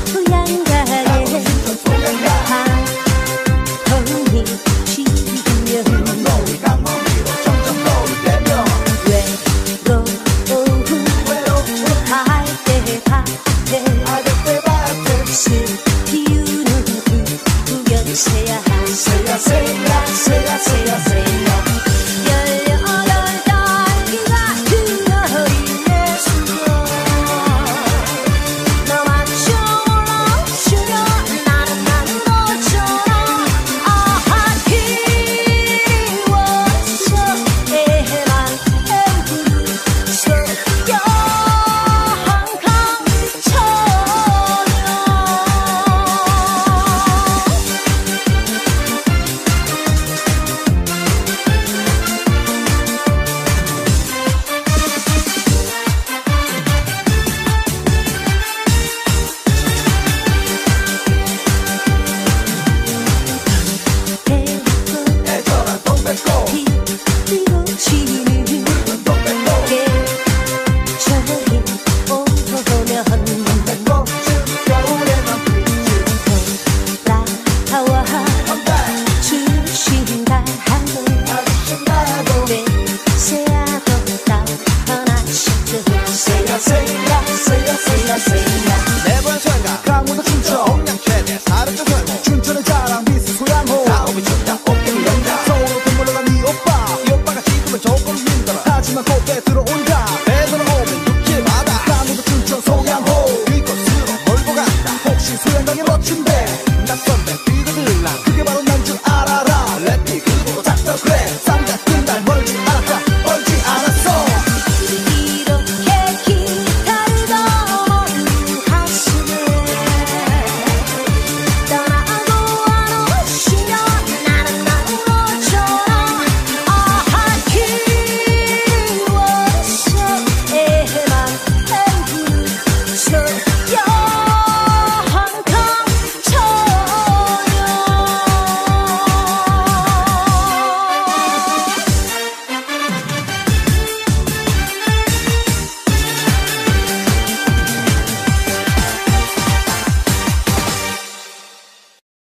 내부한 소양강 강원도 춘천 동양 최대 사람들 설모 춘천의 자랑 미스 소양호 다음이 춘다 어깨를 연다 서울로 동물로 간 이 오빠 이 오빠가 지금은 조금 힘들어 하지만 곱게 들어온다 배들어 오면 육지 바다 강원도 춘천 소양호 이곳으로 몰고 간다 혹시 소양강에 멋진데